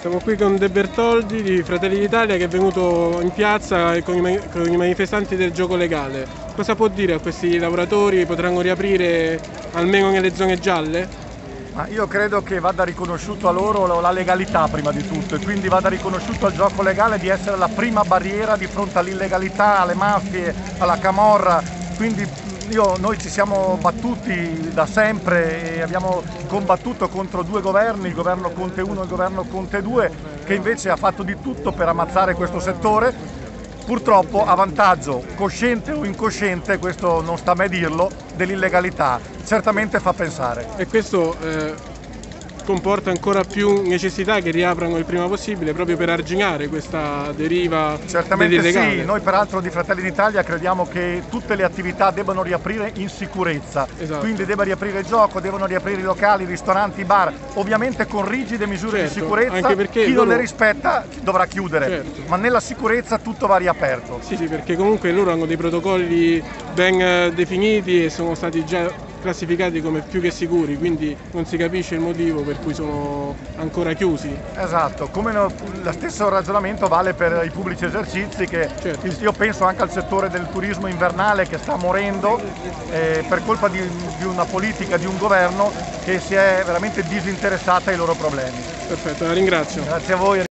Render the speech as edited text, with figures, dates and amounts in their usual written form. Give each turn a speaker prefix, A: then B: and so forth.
A: Siamo qui con De Bertoldi di Fratelli d'Italia che è venuto in piazza con i manifestanti del gioco legale. Cosa può dire a questi lavoratori? Potranno riaprire almeno nelle zone gialle?
B: Ma io credo che vada riconosciuto a loro la legalità prima di tutto e quindi vada riconosciuto al gioco legale di essere la prima barriera di fronte all'illegalità, alle mafie, alla camorra. Quindi noi ci siamo battuti da sempre e abbiamo combattuto contro due governi, il governo Conte 1 e il governo Conte 2, che invece ha fatto di tutto per ammazzare questo settore. Purtroppo a vantaggio, cosciente o incosciente, questo non sta a me dirlo, dell'illegalità. Certamente fa pensare.
A: E questo comporta ancora più necessità che riaprano il prima possibile proprio per arginare questa deriva
B: Certamente
A: dell'illegale.
B: sì, noi peraltro di Fratelli d'Italia crediamo che tutte le attività debbano riaprire in sicurezza,
A: Esatto.
B: Quindi deve riaprire il gioco, devono riaprire i locali, i ristoranti, i bar, ovviamente con rigide misure di sicurezza,
A: anche perché
B: chi non le rispetta dovrà chiudere, ma nella sicurezza tutto va riaperto.
A: Sì, perché comunque loro hanno dei protocolli ben definiti e sono stati già classificati come più che sicuri, quindi non si capisce il motivo per cui sono ancora chiusi.
B: Esatto, come lo stesso ragionamento vale per i pubblici esercizi che io penso anche al settore del turismo invernale che sta morendo per colpa di una politica, di un governo che si è veramente disinteressata ai loro problemi.
A: Perfetto, la ringrazio.
B: Grazie a voi.